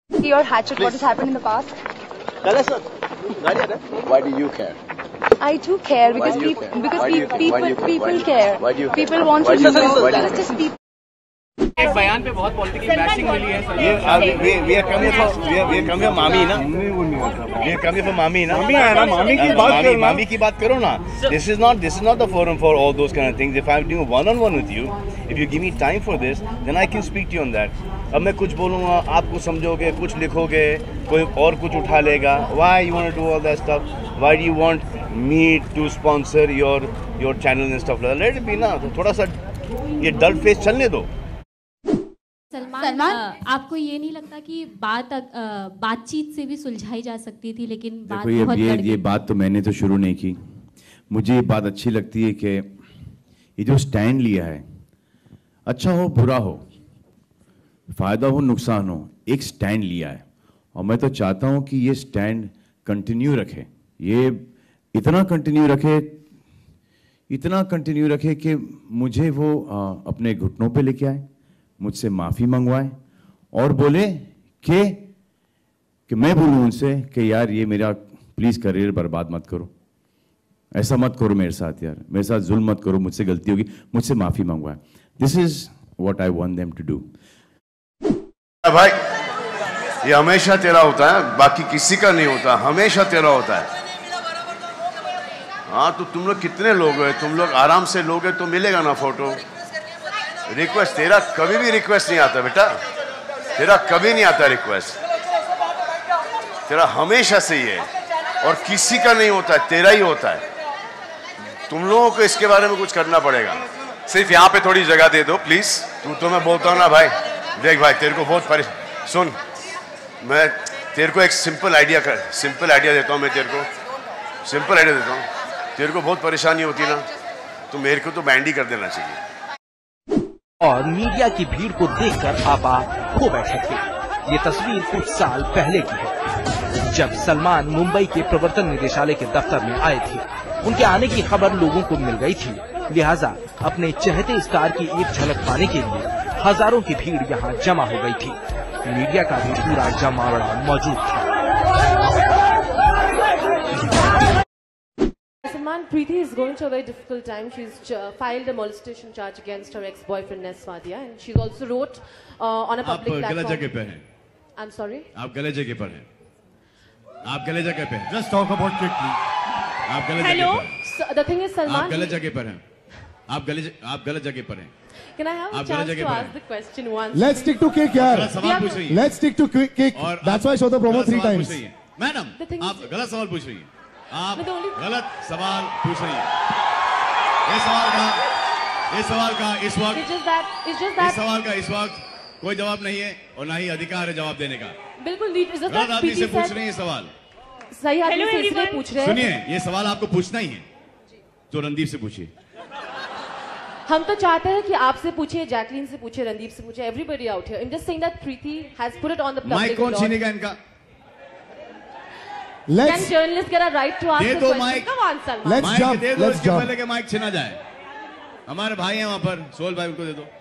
Your hatchet, what has happened in the past? Why do you care? I do care because people care. People want to know. Just people. एक बयान पे बहुत political bashing मिली है sir. ये we are coming for मामी ना। We are coming for मामी ना। मामी की बात करो ना। This is not the forum for all those kind of things. If I'm doing one-on-one with you, if you give me time for this, then I can speak to you on that. अब मैं कुछ बोलूँगा, आप कुछ समझोगे, कुछ लिखोगे, कोई और कुछ उठा लेगा. Why you want to do all that stuff? Why do you want me to sponsor your channel and stuff like that? Let it be ना. थोड़ा सा ये डल फेस चलने दो. सलमान, आपको ये नहीं लगता कि बातचीत से भी सुलझाई जा सकती थी, लेकिन बात बहुत ये बात तो मैंने तो शुरू नहीं की. मुझे ये बात अच्छी लगती है कि ये जो स्टैंड लिया है, अच्छा हो बुरा हो, फायदा हो नुकसान हो, एक स्टैंड लिया है. और मैं तो चाहता हूँ कि ये स्टैंड कंटिन्यू रखे, ये इतना कंटिन्यू रखे कि मुझे वो अपने घुटनों पे लेके आए, मुझसे माफ़ी मंगवाए और बोले कि मैं बोलूँ उनसे कि यार ये मेरा प्लीज़ करियर बर्बाद मत करो, ऐसा मत करो मेरे साथ, यार मेरे साथ जुल्म मत करो, मुझसे गलती होगी, मुझसे माफ़ी मंगवाए. This is what I want them to do. भाई ये हमेशा तेरा होता है, बाकी किसी का नहीं होता, हमेशा तेरा होता है. हाँ तो तुम लोग कितने लोग हो, तुम लोग आराम से लोग हैं तो मिलेगा ना फोटो. रिक्वेस्ट तेरा कभी भी रिक्वेस्ट नहीं आता बेटा, तेरा कभी नहीं आता रिक्वेस्ट, तेरा हमेशा से ही है और किसी का नहीं होता है, तेरा ही होता है. तुम लोगों को इसके बारे में कुछ करना पड़ेगा. सिर्फ यहाँ पे थोड़ी जगह दे दो प्लीज. तू तो मैं बोलता हूँ ना भाई, देख भाई तेरे को बहुत सुन, मैं तेरे को एक सिंपल आइडिया देता हूँ. मैं तेरे को सिंपल आइडिया देता हूँ. तेरे को बहुत परेशानी होती ना, तो मेरे को तो बैंड ही कर देना चाहिए. और मीडिया की भीड़ को देखकर आपा खो बैठे थे. ये तस्वीर कुछ साल पहले की है, जब सलमान मुंबई के प्रवर्तन निदेशालय के दफ्तर में आए थे. उनके आने की खबर लोगों को मिल गई थी, लिहाजा अपने चहेते स्टार की एक झलक पाने के लिए हजारों की भीड़ यहाँ जमा हो गई थी. मीडिया का भी पूरा जमावड़ा मौजूद था. Salman, Preeti is going through a very difficult time. She's filed a molestation charge against her ex-boyfriend Nes Wadia, and she's also wrote on a public platform. आप गलत जगह पे हैं. I'm sorry. आप गलत जगह पर हैं. आप गलत जगह पे हैं. Just talk about quickly. आप गलत जगह पर हैं. So, the thing is, Salman. आप गलत जगह पर हैं. आप गलत जगह पर हैं. Can I have a chance to ask the question once? Let's stick to kick, यार. सवाल पूछ रही है. Let's stick to kick. That's why I show the promo 3 times. Madam, आप गलत सवाल पूछ रही हैं. आप गलत सवाल पूछ रही हैं. इस सवाल का इस वक्त कोई जवाब नहीं है और ना ही अधिकार है जवाब देने का. बिल्कुल गलत आदमी से पूछ रही है सवाल. सही आदमी से इसलिए पूछ रहे हैं. सुनिए, ये सवाल आपको पूछना ही है तो रणदीप से पूछिए. हम तो चाहते हैं कि आपसे पूछिए, जैकलीन से पूछिए, रणदीप से पूछिए, everybody out here. I'm just saying that Preeti has put it on the public. Mic कौन छीनेगा इनका? Can journalists get a right to ask the question? Come on, Salman. Let's jump. पहले के माइक छीना जाए. हमारे भाई हैं वहां पर, सोल भाई, उनको दे दो.